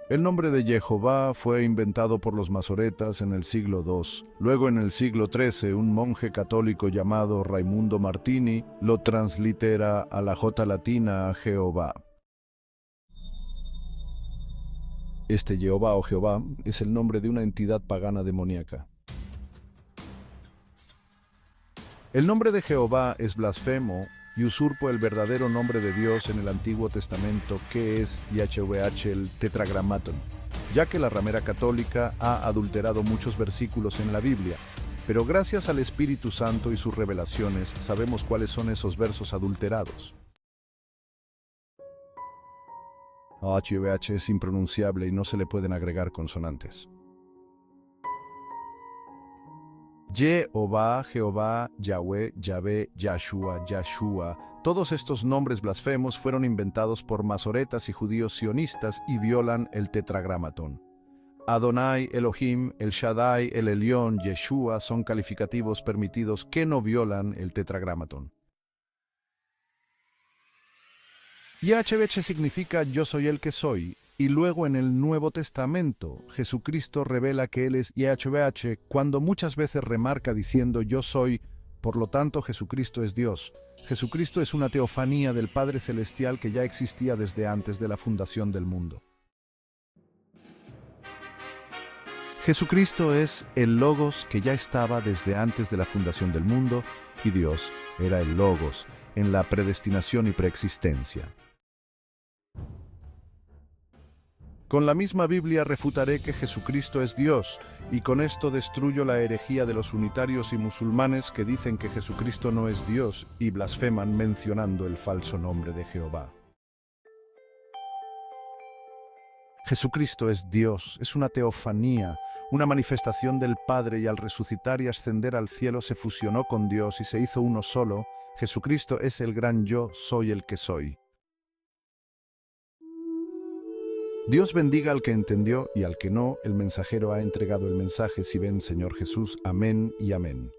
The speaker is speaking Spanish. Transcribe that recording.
El nombre de Jehová fue inventado por los masoretas en el siglo II. Luego, en el siglo XIII, un monje católico llamado Raimundo Martini lo translitera a la J latina Jehová. Este Jehová o Jehová es el nombre de una entidad pagana demoníaca. El nombre de Jehová es blasfemo y usurpa el verdadero nombre de Dios en el Antiguo Testamento, que es YHWH, el Tetragramatón, ya que la ramera católica ha adulterado muchos versículos en la Biblia, pero gracias al Espíritu Santo y sus revelaciones sabemos cuáles son esos versos adulterados. YHWH es impronunciable y no se le pueden agregar consonantes. Jehová, Jehová, Yahweh, Yahvé, Yahshua, Yahshua. Todos estos nombres blasfemos fueron inventados por masoretas y judíos sionistas y violan el tetragramatón. Adonai, Elohim, El Shaddai, El Elión, Yeshua son calificativos permitidos que no violan el tetragramatón. YHWH significa yo soy el que soy, y luego en el Nuevo Testamento Jesucristo revela que Él es YHWH cuando muchas veces remarca diciendo yo soy, por lo tanto Jesucristo es Dios. Jesucristo es una teofanía del Padre Celestial que ya existía desde antes de la fundación del mundo. Jesucristo es el Logos que ya estaba desde antes de la fundación del mundo, y Dios era el Logos en la predestinación y preexistencia. Con la misma Biblia refutaré que Jesucristo es Dios, y con esto destruyo la herejía de los unitarios y musulmanes que dicen que Jesucristo no es Dios y blasfeman mencionando el falso nombre de Jehová. Jesucristo es Dios, es una teofanía, una manifestación del Padre, y al resucitar y ascender al cielo se fusionó con Dios y se hizo uno solo. Jesucristo es el gran yo soy el que soy. Dios bendiga al que entendió, y al que no, el mensajero ha entregado el mensaje. Si ven, Señor Jesús. Amén y amén.